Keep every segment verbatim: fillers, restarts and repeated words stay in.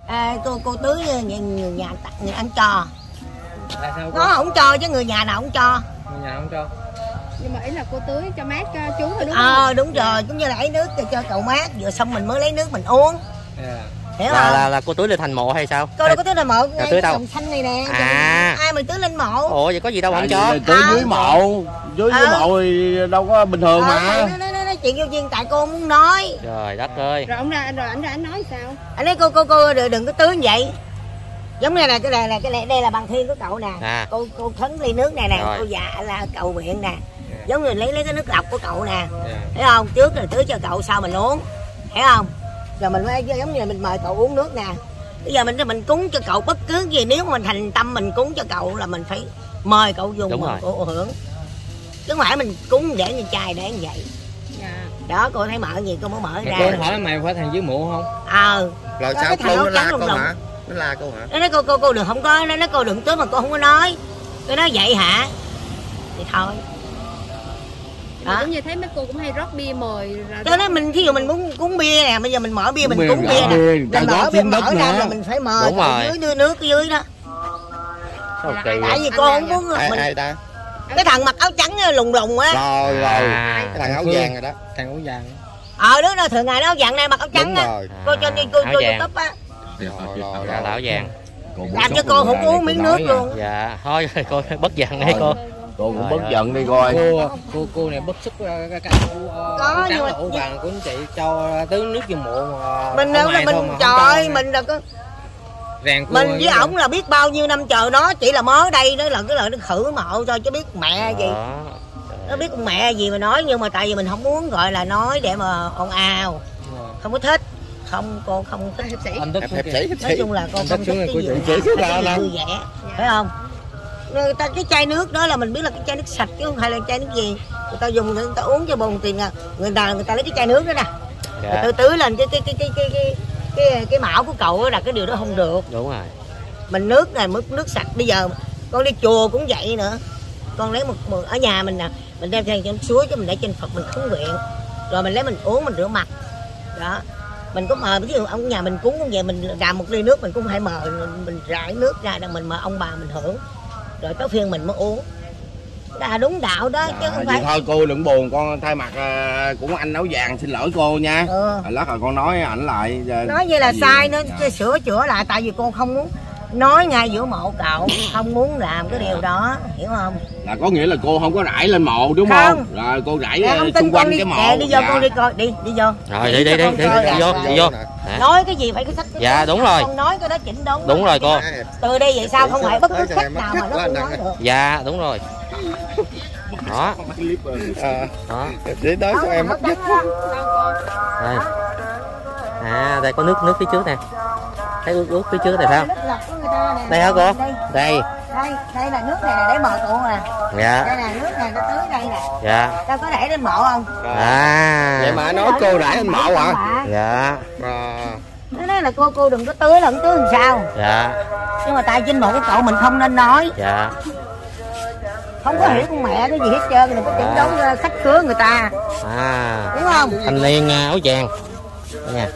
À, cô cô tưới người, người nhà tặng người ăn cho. Là sao cô? Nó không cho chứ người nhà nào không cho. Người nhà không cho. Nhưng mà ý là cô tưới cho mát cho chú thôi đúng không? Ờ à, đúng dạ. rồi, cũng như là lấy nước cho, cho cậu mát, vừa xong mình mới lấy nước mình uống. Yeah. Hiểu là, không? là là cô tưới lên thành mộ hay sao? Cô đâu có tưới lên mộ, là tưới đâu? trồng xanh này nè. À. Ai mà tưới lên mộ? Ủa vậy có gì đâu không cho? Tưới dưới mộ, dưới dưới mộ thì đâu có bình thường mà. Nói nói nói chuyện vô duyên tại cô muốn nói. Trời đất ơi. Rồi ông ra rồi anh ra anh nói sao? Anh nói cô cô cô đừng có tưới như vậy. Giống như là cái này là cái này đây là bằng thiên của cậu nè. À. Cô cô thấn ly nước này nè, cô dạ là cậu miệng nè. Yeah. Giống như lấy lấy cái nước lọc của cậu nè. Yeah. Thấy không? Trước là tưới cho cậu sau mình uống. Thấy không? Rồi mình mới giống như là mình mời cậu uống nước nè. Bây giờ mình mình cúng cho cậu bất cứ gì, nếu mà mình thành tâm mình cúng cho cậu là mình phải mời cậu dùng mà cô hưởng. Chứ không phải mình cúng để như chai để như vậy. Yeah. Đó cô thấy mở gì cô mới mở ra. Cô hỏi mày phải thằng dưới mộ không? Ờ. Rồi sao cô nó la cô hả? Nó la cô hả? Nó nói cô cô cô đừng không có, nó nói cô đừng tưới mà cô không có nói. Tôi nói vậy hả? Thì thôi. Đó. Giống như thấy mấy cô cũng hay rót bia mời. Cho nên mình thí dụ mình muốn cúng bia nè, bây giờ mình mở bia mình cúng bia nè. Mình mở bia mở ra là mình phải mời dưới đưa nước ở dưới đó. Tại vì cô không muốn mình. Ai ta? Cái thằng mặc áo trắng lùng lùng á. Rồi rồi. Cái thằng áo vàng rồi đó. Thằng áo vàng. Ờ đó là thường ngày nó áo vàng này mặc áo trắng á. Cô cho đi cô cô YouTube á. Rồi là áo vàng. Làm cho cô không uống miếng nước luôn. Dạ, thôi cô bất giận đi cô. Cô cũng bất giận đi coi. Cô cô cô này bất xúc cái cái có nhưng mà ổ vàng của anh chị cho tưới nước vô mộ mà. Mình đâu là mình trời ơi mình là có mình với ổng là biết bao nhiêu năm chờ nó, chỉ là mới đây đó là cái lời nó khử mộ thôi chứ biết mẹ gì. Nó biết con mẹ gì mà nói, nhưng mà tại vì mình không muốn gọi là nói để mà ồn ào. Không có thích. Không cô không thích hiệp sĩ. Anh thích hiệp sĩ. Nói chung là cô không thích cái gì vui vẻ. Phải không? Người ta cái chai nước đó là mình biết là cái chai nước sạch chứ không phải là chai nước gì. Người ta dùng người ta uống cho bồn tiền à. Người ta người ta lấy cái chai nước đó nè. Dạ. Người ta tưới lên cái cái cái cái cái cái cái, cái mão của cậu đó là cái điều đó không được. Đúng rồi. Mình nước này mức nước sạch, bây giờ con đi chùa cũng vậy nữa. Con lấy một, một ở nhà mình nè, mình đem theo trên suối chứ mình để trên Phật mình khấn nguyện. Rồi mình lấy mình uống mình rửa mặt. Đó. Mình có mời ví dụ ông nhà mình cúng cũng vậy, mình làm một ly nước mình cũng phải mời mình, mình rải nước ra để mình mời ông bà mình hưởng. Rồi tới phiên mình mới uống. Là đúng đạo đó. Dạ, chứ không phải thôi cô đừng buồn, con thay mặt uh, cũng anh áo vàng xin lỗi cô nha. Ừ. Lát rồi con nói ảnh lại. Nói vậy là sai nữa, dạ. Sửa chữa lại tại vì con không muốn nói ngay giữa mộ cậu, không muốn làm cái điều đó, hiểu không? Là có nghĩa là cô không có rải lên mộ đúng không? không? Rồi cô rải dạ, xung quanh cái mộ. Dạ, đi vô dạ. Con đi coi, đi đi vô. Rồi đi đi đi đi, đi, đi vô, đi vô. Nói cái gì phải cái sách. Dạ đúng rồi. Không nói cái đó chỉnh đốn. Đúng rồi cô. Từ đây vậy sao không phải bất cứ khách nào mà nó không nói được. Dạ đúng rồi. Đó. Đó. Để nói cho em mất dứt. Đây. À đây có nước nước phía trước nè. Thấy ướt ướt phía trước này phải không? Đây hả cô? Đây. Đây, đây là nước này là để mợ cụ nè. Dạ. Đây là nước này nó tưới đây nè. Dạ. Tao có để lên mộ không? À. Vậy mà nói cô rải lên mộ hả? Dạ. À. Nó nói là cô cô đừng có tưới là không tưới làm sao? Dạ. Nhưng mà tại trên mộ của cậu mình không nên nói. Dạ. Không có hiểu con mẹ cái gì hết trơn, đừng có chỉnh đốn khách khứa người ta. À. Đúng không? Thanh niên áo vàng. Nha.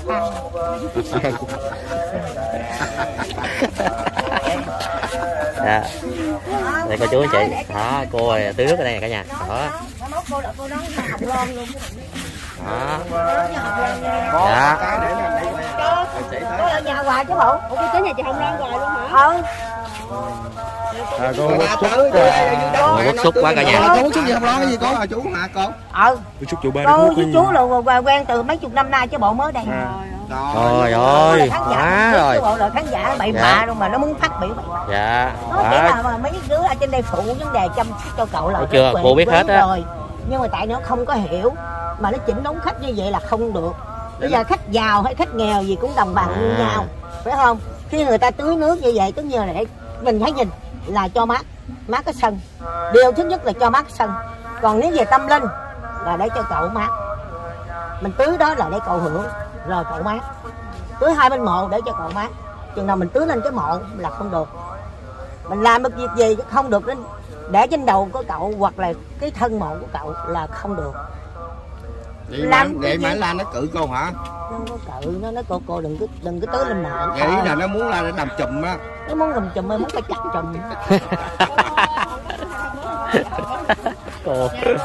Dạ. Đây cô chú anh chị. Đó, cô ơi, tưới nước ở đây nè cả nhà. Đó. Đó. Dạ. Cô ở nhà hoài chứ bộ. Ủa cô tới nhà chị Hồng Loan hoài luôn hả? Ừ. À, cô bức xúc cô bức xúc quá cả nhà. Cô bức xúc gì không lo cái gì con? Chú hả con? Ừ. Chú chú ba cô với chú là quen từ mấy chục năm nay chứ bộ mới đây. Trời ơi, quá rồi. Bộ là khán giả bậy bạ luôn mà nó muốn phát biểu vậy. Dạ. Nó chỉ là mà mấy đứa ở trên đây phụ vấn đề chăm sóc cho cậu là thấy chưa, cô biết hết á. Nhưng mà tại nó không có hiểu mà nó chỉnh đốn khách như vậy là không được. Bây giờ khách giàu hay khách nghèo gì cũng đồng bằng như nhau, phải không? Khi người ta tưới nước như vậy tất nhiên là để mình thấy nhìn là cho mát mát cái sân. Điều thứ nhất là cho mát sân. Còn nếu về tâm linh là để cho cậu mát. Mình tưới đó là để cậu hưởng rồi cậu mát. Tưới hai bên mộ để cho cậu mát. Chừng nào mình tưới lên cái mộ là không được. Mình làm được việc gì cũng không được, để trên đầu của cậu hoặc là cái thân mộ của cậu là không được. Vậy làm vậy mà Lan nó cự cô hả? nó không có cự, nó nói cô cô đừng có đừng có tới lên mạng. Nghĩ là nó muốn là nó đầm chùm á. Nó muốn cầm chùm, muốn phải chặt chùm. Cô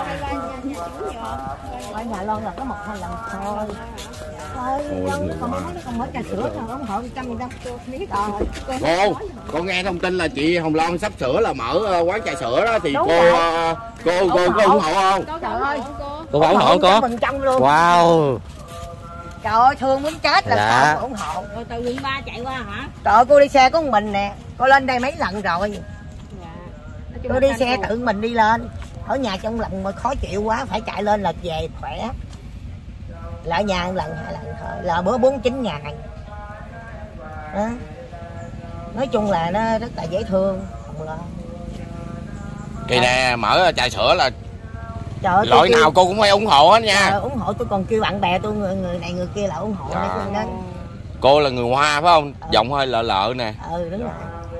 Ở nhà Loan là có một hai lần thôi. Thôi, con mới con mới trà sữa thôi, không hỏi trăm người ta biết rồi. Cô, con nghe thông tin là chị Hồng Loan sắp sửa là mở quán trà sữa đó thì Đúng cô, rồi. cô cô có ủng hộ không? Trời ơi, cô ủng hộ có. phần trăm luôn. Wow. Trời ơi, thương muốn chết là Dạ. sao ủng hộ. Rồi từ quận ba chạy qua hả? Trời ơi, cô đi xe có một mình nè, cô lên đây mấy lần rồi. Dạ. Tôi đi xe tự mình đi lên. Ở nhà trong lần mà khó chịu quá phải chạy lên là về khỏe. Lại nhà một lần hai lần thôi, là bữa bốn mươi chín ngày. Đó. Nói chung là nó rất là dễ thương. Không lo. Kỳ nè, mở trà sữa là Trời ơi, loại kêu, nào cô cũng phải ủng hộ hết nha. trời, ủng hộ tôi còn kêu bạn bè tôi người, người này người kia là ủng hộ. Dạ. Đấy, đó. Cô là người Hoa phải không? Ừ. Giọng hơi lợ lợ nè. Ừ đúng rồi.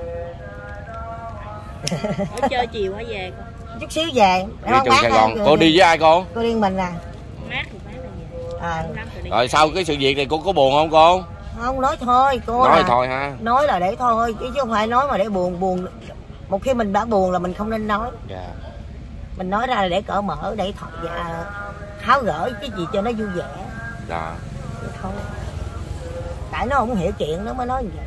Ở chơi chiều hả về con? Chút xíu về. Đi từ Sài Gòn. Cô đi với ai cô? Cô đi mình à. Mát thì mát là về. À. Lắm rồi đi. Rồi sau cái sự việc này cô có buồn không cô? Không nói thôi cô. Nói là, thôi ha. Nói là để thôi chứ chứ không phải nói mà để buồn buồn. Một khi mình đã buồn là mình không nên nói. Dạ. Mình nói ra là để cởi mở, để thật dạ, tháo gỡ cái gì cho nó vui vẻ. Dạ. Vậy thôi. Tại nó không hiểu chuyện nó mới nói như vậy.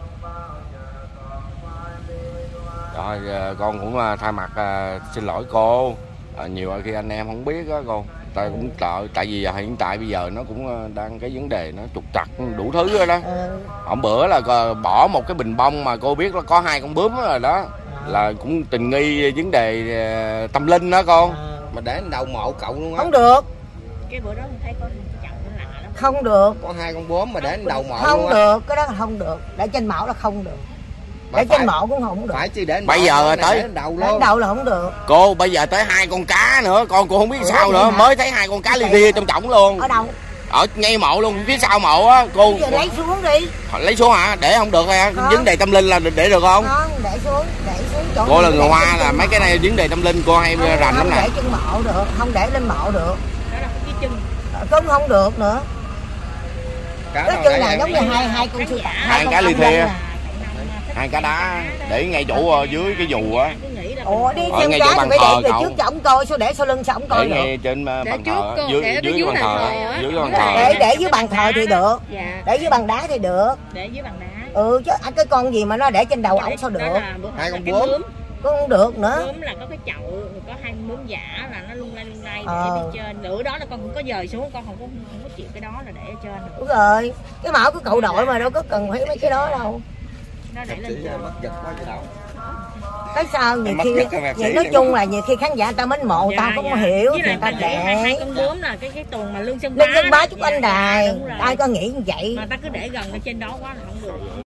Rồi con cũng thay mặt xin lỗi cô. À, nhiều khi anh em không biết á cô. Tại cũng sợ, tại vì hiện tại bây giờ nó cũng đang cái vấn đề nó trục trặc đủ thứ rồi đó. Ừ. Hôm bữa là bỏ một cái bình bông mà cô biết nó có hai con bướm rồi đó. Là cũng tình nghi vấn đề tâm linh đó con. À. Mà để đầu mộ cậu luôn á. Không được. Cái bữa đó mình thấy có chậu nó lạ lắm. Không được. Có hai con bướm mà để đầu mộ Không luôn á. được, cái đó là không được. Để trên mộ là không được. Để trên mộ cũng không được. Phải chứ để bây giờ tới đầu luôn. Đến đầu là không được. Cô bây giờ tới hai con cá nữa, con cô không biết Ủa, sao nữa, hả? mới thấy hai con cá li ti trong chổng luôn. Ở đâu? Ở ngay mộ luôn, phía sau mộ á, cô. Bây giờ lấy xuống đi. Lấy xuống hả? Để không được hả? Không. Vấn đề tâm linh là để được không? Không, để xuống, để xuống chỗ. Cô là người Hoa là mấy cái này vấn đề tâm linh cô hay không, rành lắm không nè. để trên mộ được, không để lên mộ được. Đó là cái chân. Cũng không được nữa. Cái chân này giống như hai hai con sư tử, hai con cá li âm ti linh á. nè. Hai cá đá để ngay chỗ ờ, dưới cái dù á. Ủa đi Ở xem ngay cá chỗ thì bàn phải thờ để về cậu. trước cho ổng coi, sao để sau lưng sao ổng coi Để được. ngay trên ờ, Để bàn trước thờ, cô, dưới để dưới dưới bàn bàn thờ, thờ á. dưới bàn Dưới thờ. Để để dưới bàn thờ thì được. Dạ. Để dưới bàn đá thì được. Để dưới bàn đá. Ừ chứ cái con gì mà nó để trên đầu ổng sao được. Hai con cái bướm. Cũng không được nữa. Bướm là có cái chậu, có hai bướm giả là nó lung lay lung lay để Ờ. bên trên. Nửa đó là con cũng có dời xuống, con không có không có chịu cái đó là để ở trên được. Đúng rồi. Cái mẫu của cậu đội mà đâu có cần phải mấy cái đó đâu. Nó để lên trên. Cái sao nhiều Mất khi nhất cái mạc nhiều sĩ nói này chung là nhiều khi khán giả ta mến mộ ta không có hiểu Với thì lại ta mình để hai, hai để con bướm là cái cái tuần mà lương sơn bá. lên trên bá chút Dạ, anh đài đúng rồi. ai có nghĩ như vậy. Mà ta cứ để gần ở trên đó quá là không được.